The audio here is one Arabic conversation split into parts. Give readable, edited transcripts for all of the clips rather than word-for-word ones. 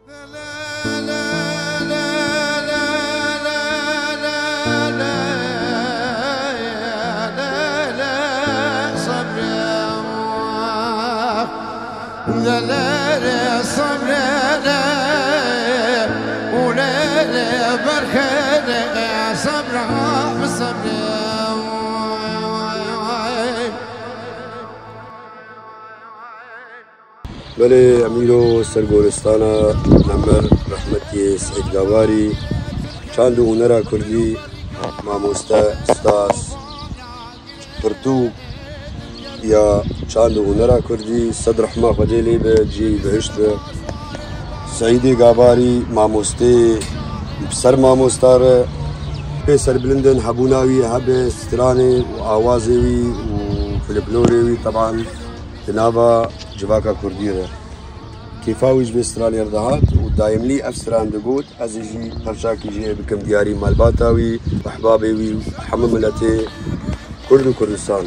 بله امیرو سرگورستانا نمر رحمتی سعید گاواری چند هنر کردی ماموستا استاس پرتو یا چند هنر کردی صد رحمه خدیلی به جی بهشت سعید گاواری ماموستی بسر ماموستار بسر بلندن حبوناوي هب ستراني وآوازي وفلكلوري طبعا تنابا جواكا كرديرة كيفاويش بستراني ارضهات ودايم لي افستران دقوت ازيجي فرشاكي جي بكم دياري مالباتاوي واحبابي وحمملتي كرد كردستان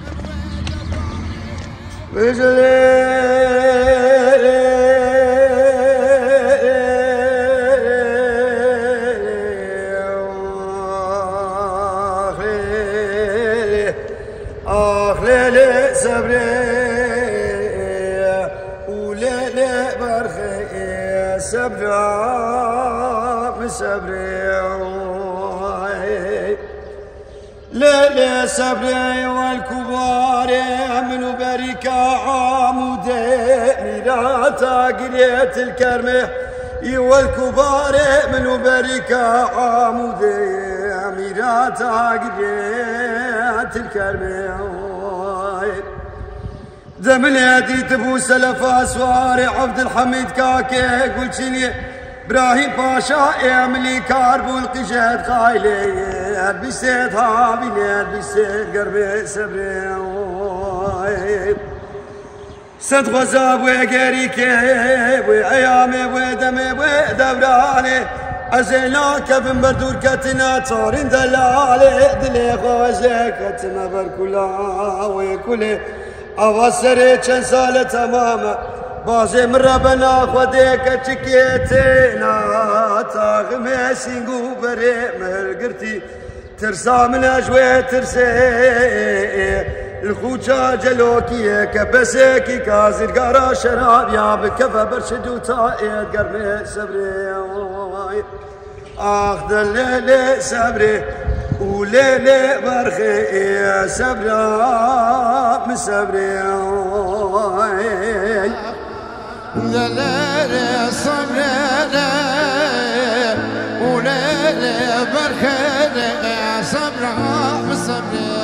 ليلة صبري والكبار من بركة عمودي ميراتا قريت الكرمة والكبار من بركة عمودي ميراتا قريت الكرمة دمن يدي تبو سلف اسوار عبد الحميد كاكي قلت لي ابراهيم باشا يملي كاربو القجاد خايلي بيسيد هابيلي بيسيد قربي سبري سد غزاب وقريكي وعيامي ودمي ودبراني أزينا كفن بردور كتنا تورين دلالي دلي غوزي كتنا بركولا ويكولي أواسري چند سال تماما بازي مربنا خوديك چكيتنا تاغمي سينغو بري مرقرتي ترسا من أجوي ترسي الخوجة جلوكي كبسيكي كازر قارا شراب يا بكفى برشدو تايد قرمي سبري آخ دليلي سبري وليلي برخي سبرا مسبري ليلي صبري وليلي برخي سبرا مسبري